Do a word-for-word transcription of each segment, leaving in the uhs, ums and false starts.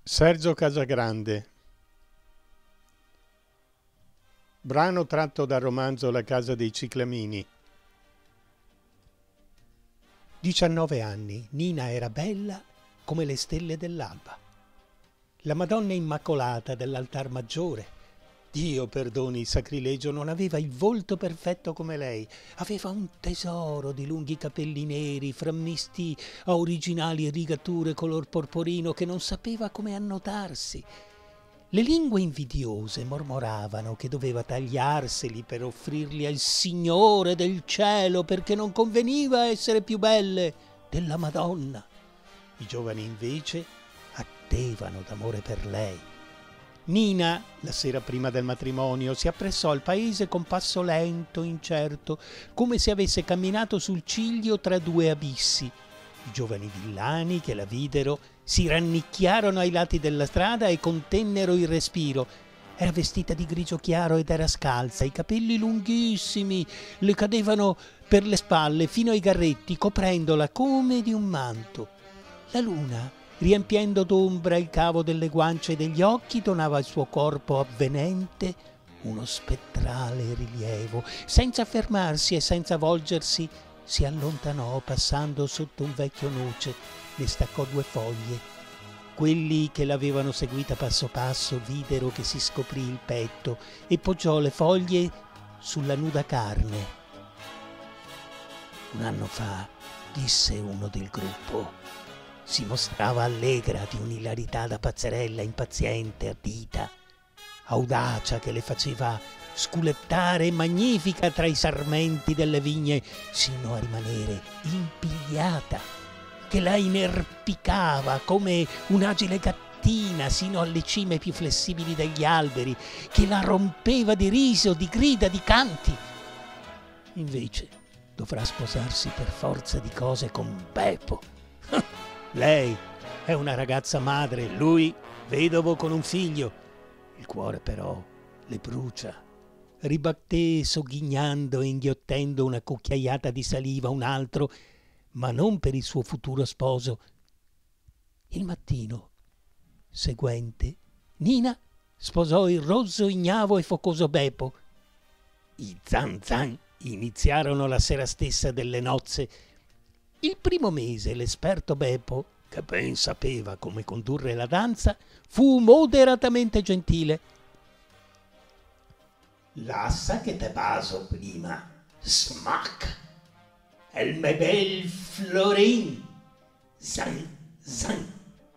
Sergio Casagrande. Brano tratto dal romanzo La casa dei ciclamini. diciannove anni, Nina era bella come le stelle dell'alba. La Madonna Immacolata dell'altar maggiore. Dio perdoni il sacrilegio, non aveva il volto perfetto come lei. Aveva un tesoro di lunghi capelli neri, frammisti a originali rigature color porporino che non sapeva come annodarsi. Le lingue invidiose mormoravano che doveva tagliarseli per offrirli al Signore del cielo perché non conveniva essere più belle della Madonna. I giovani invece ardevano d'amore per lei. Nina, la sera prima del matrimonio, si appressò al paese con passo lento, incerto, come se avesse camminato sul ciglio tra due abissi. I giovani villani che la videro si rannicchiarono ai lati della strada e contennero il respiro. Era vestita di grigio chiaro ed era scalza, i capelli lunghissimi le cadevano per le spalle fino ai garretti, coprendola come di un manto. La luna, riempiendo d'ombra il cavo delle guance e degli occhi, donava al suo corpo avvenente uno spettrale rilievo. Senza fermarsi e senza volgersi, si allontanò passando sotto un vecchio noce, ne staccò due foglie. Quelli che l'avevano seguita passo passo videro che si scoprì il petto e poggiò le foglie sulla nuda carne. Un anno fa, disse uno del gruppo, si mostrava allegra di un'ilarità da pazzerella impaziente, ardita, audacia che le faceva sculettare magnifica tra i sarmenti delle vigne sino a rimanere impigliata, che la inerpicava come un'agile gattina sino alle cime più flessibili degli alberi, che la rompeva di riso, di grida, di canti. Invece dovrà sposarsi per forza di cose con Beppo. Lei è una ragazza madre, lui vedovo con un figlio. Il cuore però le brucia. Ribatté sogghignando e inghiottendo una cucchiaiata di saliva un altro, ma non per il suo futuro sposo. Il mattino seguente Nina sposò il rozzo, ignavo e focoso Beppo. I zan zan iniziarono la sera stessa delle nozze. Il primo mese l'esperto Beppo, che ben sapeva come condurre la danza, fu moderatamente gentile. Lassa che te baso prima, smack, el me bel florin, zan zan.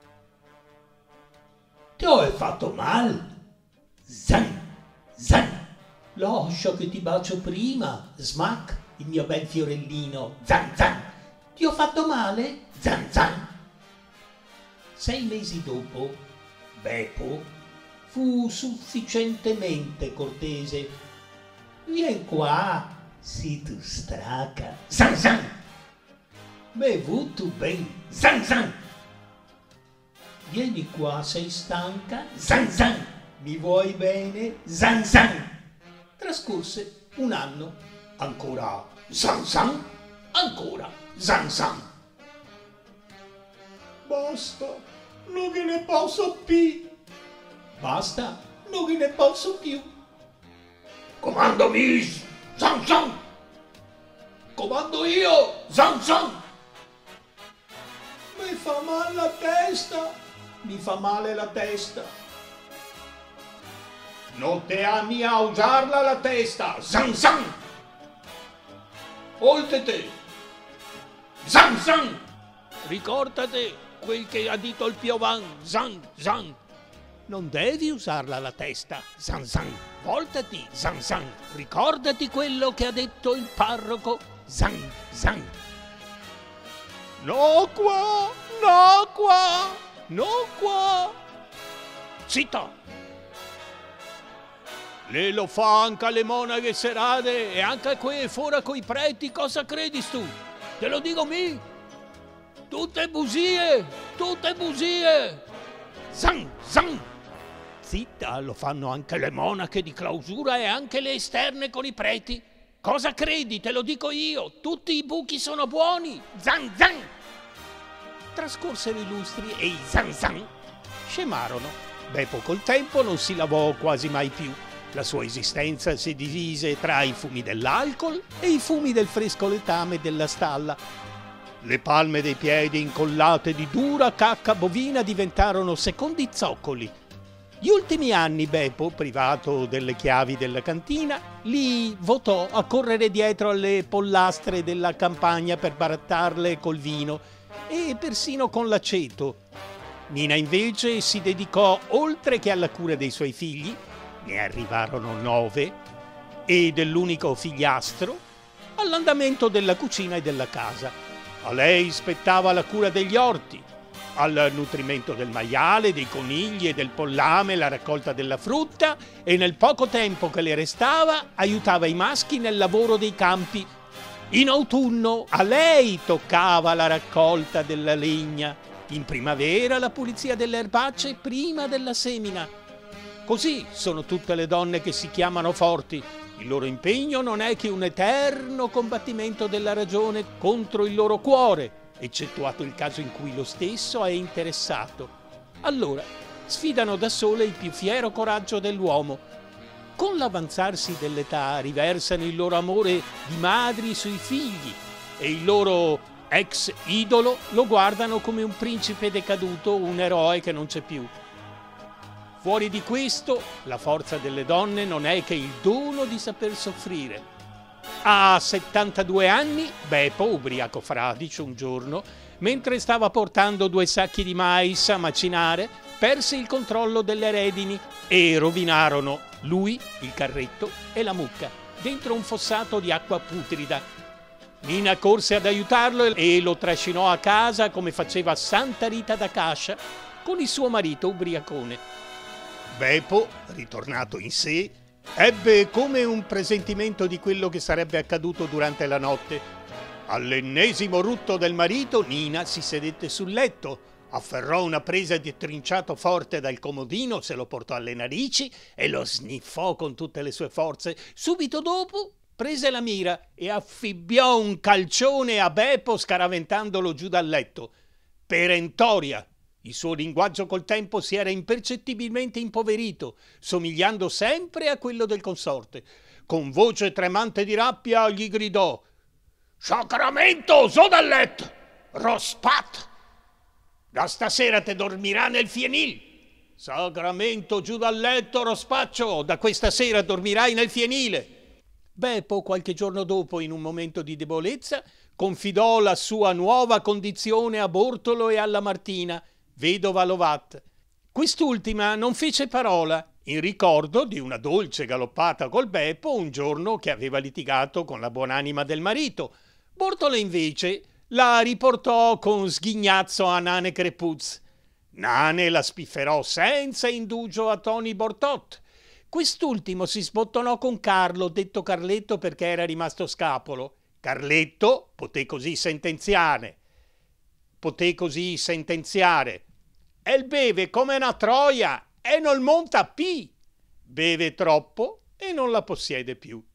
Ti ho fatto mal, zan zan. Lascia che ti bacio prima, smack, il mio bel fiorellino, zan zan. Ti ho fatto male? Zan zan. Sei mesi dopo, Beppo fu sufficientemente cortese. Vien qua, si tu straca. Zan zan. Bevuto ben. Zan zan. Vieni qua, sei stanca. Zan zan. Mi vuoi bene? Zan zan. Trascorse un anno. Ancora zan zan. Ancora zan zan. Basta, non che ne posso più. Basta, non che ne posso più. Comando mis, zan zan. Comando io, zan zan. Mi fa male la testa, mi fa male la testa. Non te ami a usarla la testa, zan zan. Oltre te. Zan zan! Ricordate quel che ha detto il Piovan, zan zan! Non devi usarla la testa, zan zan! Voltati, zan zan! Ricordati quello che ha detto il parroco, zan zan! No qua! No qua! No qua! Zitta! Lei lo fa anche alle monache serate e anche qui fuori coi preti, cosa credi tu? Te lo dico mi, tutte bugie, tutte bugie. Zan, zan. Zitta, lo fanno anche le monache di clausura e anche le esterne con i preti. Cosa credi? Te lo dico io, tutti i buchi sono buoni. Zan, zan. Trascorsero i lustri e i zan, zan scemarono. Beppo col tempo non si lavò quasi mai più. La sua esistenza si divise tra i fumi dell'alcol e i fumi del fresco letame della stalla. Le palme dei piedi incollate di dura cacca bovina diventarono secondi zoccoli. Gli ultimi anni Beppo, privato delle chiavi della cantina, li votò a correre dietro alle pollastre della campagna per barattarle col vino e persino con l'aceto. Nina invece si dedicò, oltre che alla cura dei suoi figli, ne arrivarono nove, e dell'unico figliastro, all'andamento della cucina e della casa. A lei spettava la cura degli orti, al nutrimento del maiale, dei conigli e del pollame, la raccolta della frutta, e nel poco tempo che le restava aiutava i maschi nel lavoro dei campi. In autunno a lei toccava la raccolta della legna, in primavera la pulizia delle erbacce prima della semina. Così sono tutte le donne che si chiamano forti. Il loro impegno non è che un eterno combattimento della ragione contro il loro cuore, eccettuato il caso in cui lo stesso è interessato. Allora sfidano da sole il più fiero coraggio dell'uomo. Con l'avanzarsi dell'età riversano il loro amore di madri sui figli e il loro ex idolo lo guardano come un principe decaduto, un eroe che non c'è più. Fuori di questo, la forza delle donne non è che il dono di saper soffrire. A settantadue anni, Beppo, ubriaco fradicio un giorno, mentre stava portando due sacchi di mais a macinare, perse il controllo delle redini e rovinarono lui, il carretto e la mucca, dentro un fossato di acqua putrida. Nina corse ad aiutarlo e lo trascinò a casa come faceva Santa Rita da Cascia con il suo marito ubriacone. Beppo, ritornato in sé, ebbe come un presentimento di quello che sarebbe accaduto durante la notte. All'ennesimo rutto del marito, Nina si sedette sul letto, afferrò una presa di trinciato forte dal comodino, se lo portò alle narici e lo sniffò con tutte le sue forze. Subito dopo prese la mira e affibbiò un calcione a Beppo scaraventandolo giù dal letto. Perentoria! Il suo linguaggio col tempo si era impercettibilmente impoverito, somigliando sempre a quello del consorte. Con voce tremante di rabbia gli gridò: «Sacramento, so dal letto! Rospat! Da stasera te dormirà nel fienil! Sacramento, giù dal letto, rospaccio! Da questa sera dormirai nel fienile!» Beppo, qualche giorno dopo, in un momento di debolezza, confidò la sua nuova condizione a Bortolo e alla Martina, vedova Lovat. Quest'ultima non fece parola, in ricordo di una dolce galoppata col Beppo un giorno che aveva litigato con la buonanima del marito. Bortolo invece la riportò con sghignazzo a Nane Crepuz. Nane la spifferò senza indugio a Tony Bortot. Quest'ultimo si sbottonò con Carlo, detto Carletto perché era rimasto scapolo. Carletto poté così sentenziare. Poté così sentenziare. El beve come una troia e non monta P. Beve troppo e non la possiede più.